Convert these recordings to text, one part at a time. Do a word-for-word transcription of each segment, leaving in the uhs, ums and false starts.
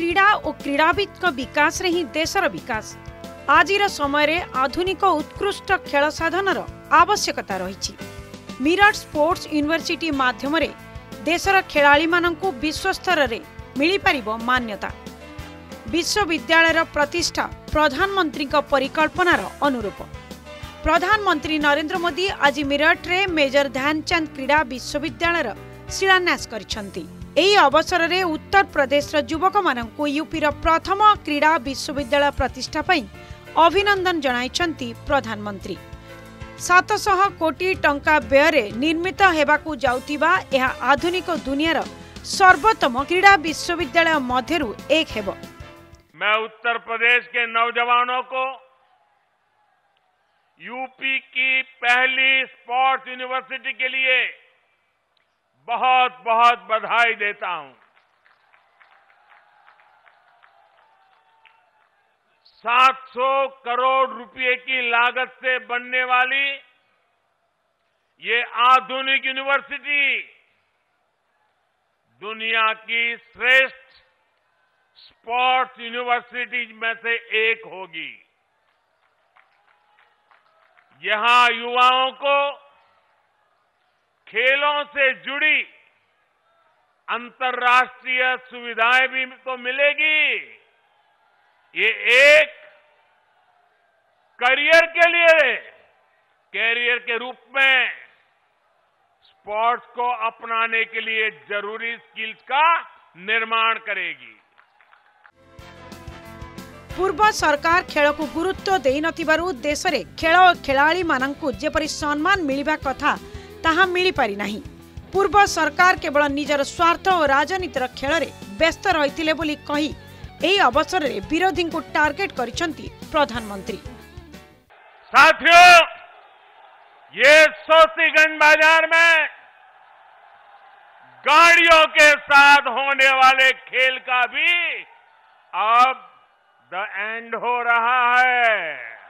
क्रीड़ा और क्रीड़ाविद विकास रे ही देशर विकास। आजिर समय रे आधुनिक उत्कृष्ट खेल साधनर आवश्यकता रही। मीरठ स्पोर्ट्स यूनिवर्सिटी माध्यम रे देशर खेलाड़ी मानंकु विश्व स्तर रे मिली पारिबो मान्यता। विश्वविद्यालयर प्रतिष्ठा प्रधानमंत्री परिकल्पनार अनुरूप। प्रधानमंत्री नरेंद्र मोदी आज मीरठ रे मेजर ध्यानचंद क्रीड़ा विश्वविद्यालयर शिलान्यास करिसेंती। एही अवसर रे उत्तर प्रदेश युवक मानंकु यूपीर प्रथम क्रीड़ा विश्वविद्यालय प्रतिष्ठा पई अभिनंदन जणाइछंती प्रधानमंत्री। सात सौ कोटी टंका व्यय निर्मित हेबाकू जाउतिबा एहा आधुनिक दुनियार सर्वोत्तम क्रीड़ा विश्वविद्यालय मध्यरु एक हेबो। मैं उत्तर प्रदेश के नौजवानों को यूपी की पहली स्पोर्ट्स यूनिवर्सिटी के लिए बहुत बहुत बधाई देता हूं। सात सौ करोड़ रुपए की लागत से बनने वाली ये आधुनिक यूनिवर्सिटी दुनिया की श्रेष्ठ स्पोर्ट्स यूनिवर्सिटी में से एक होगी। यहां युवाओं को खेलों से जुड़ी अंतर्राष्ट्रीय सुविधाएं भी तो मिलेगी। ये एक करियर के लिए कैरियर के रूप में स्पोर्ट्स को अपनाने के लिए जरूरी स्किल्स का निर्माण करेगी। पूर्व सरकार खेल को गुरुत्व दे नथिबारु देश रे खेल और खेलाड़ी मानंकु जेपरि सम्मान मिलिबा कथा ताहा मिली पारि नाही। पूर्व सरकार केवल निजर स्वार्थ और राजनीतिर खेल रे व्यस्त रहिथिले बोली कही एही अवसर रे विरोधी को टार्गेट करिसंती प्रधानमंत्री। साथियों, ये सोतीगंज बाजार में गाड़ियों के साथ होने वाले खेल का भी अब द एंड हो रहा है।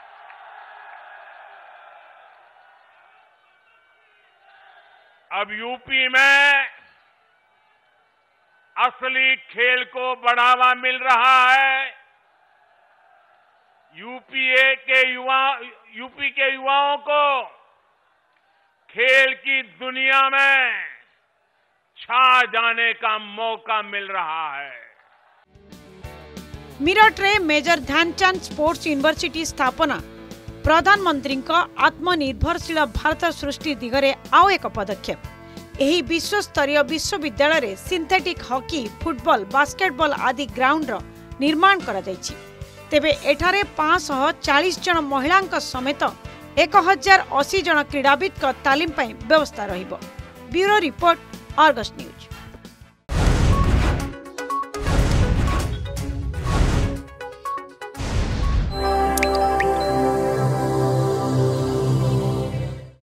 अब यूपी में असली खेल को बढ़ावा मिल रहा है। यूपीए के युवा यूपी के युवाओं को खेल की दुनिया में छा जाने का मौका मिल रहा है। मीरठ रे मेजर ध्यानचंद स्पोर्ट्स यूनिवर्सिटी स्थापना प्रधानमंत्री आत्मनिर्भरशील भारत सृष्टि दिगरे आउ एक पदक्षेप। एही विश्व स्तरीय विश्वविद्यालय रे सिंथेटिक हॉकी, फुटबॉल, बास्केटबॉल आदि ग्राउंड रो निर्माण करा जायछि। तेबे एठारे पाँच सौ चालीस जन महिलांक समेत एक हजार अस्सी जन क्रीड़ाविद तालीम पई व्यवस्था रहिबो। Bureau report, Argus news.